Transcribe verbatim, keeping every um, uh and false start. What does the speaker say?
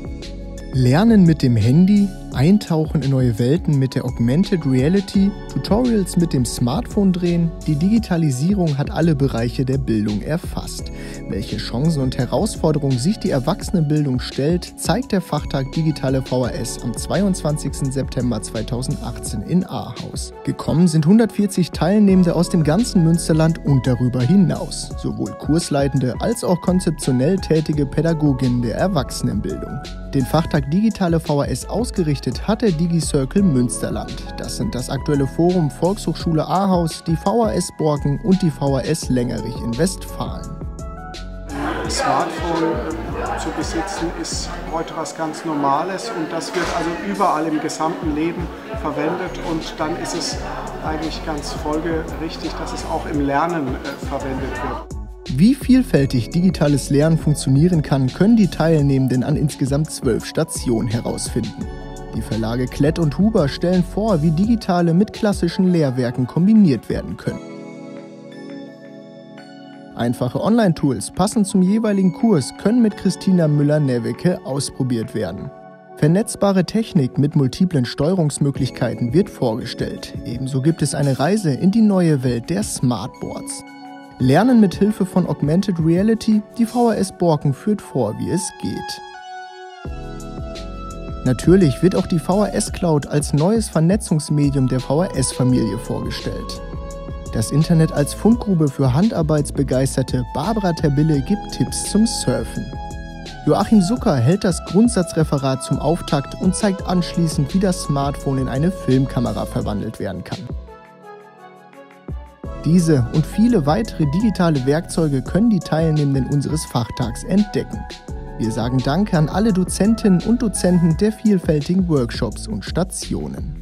Lernen mit dem Handy, Eintauchen in neue Welten mit der Augmented Reality, Tutorials mit dem Smartphone drehen, die Digitalisierung hat alle Bereiche der Bildung erfasst. Welche Chancen und Herausforderungen sich die Erwachsenenbildung stellt, zeigt der Fachtag Digitale V H S am zweiundzwanzigsten September zweitausendachtzehn in Ahaus. Gekommen sind hundertvierzig Teilnehmende aus dem ganzen Münsterland und darüber hinaus, sowohl Kursleitende als auch konzeptionell tätige Pädagoginnen der Erwachsenenbildung. Den Fachtag Digitale V H S ausgerichtet hat der DigiCircle Münsterland. Das sind das aktuelle Forum Volkshochschule Ahaus, die V H S Borken und die V H S Längerich in Westfalen. Ein Smartphone zu besitzen ist heute was ganz Normales und das wird also überall im gesamten Leben verwendet und dann ist es eigentlich ganz folgerichtig, dass es auch im Lernen äh, verwendet wird. Wie vielfältig digitales Lernen funktionieren kann, können die Teilnehmenden an insgesamt zwölf Stationen herausfinden. Die Verlage Klett und Huber stellen vor, wie digitale mit klassischen Lehrwerken kombiniert werden können. Einfache Online-Tools passend zum jeweiligen Kurs können mit Christina Müller-Newecke ausprobiert werden. Vernetzbare Technik mit multiplen Steuerungsmöglichkeiten wird vorgestellt. Ebenso gibt es eine Reise in die neue Welt der Smartboards. Lernen mit Hilfe von Augmented Reality, die V H S Borken führt vor, wie es geht. Natürlich wird auch die V H S Cloud als neues Vernetzungsmedium der V H S-Familie vorgestellt. Das Internet als Fundgrube für Handarbeitsbegeisterte Barbara Terbille gibt Tipps zum Surfen. Joachim Zucker hält das Grundsatzreferat zum Auftakt und zeigt anschließend, wie das Smartphone in eine Filmkamera verwandelt werden kann. Diese und viele weitere digitale Werkzeuge können die Teilnehmenden unseres Fachtags entdecken. Wir sagen Danke an alle Dozentinnen und Dozenten der vielfältigen Workshops und Stationen.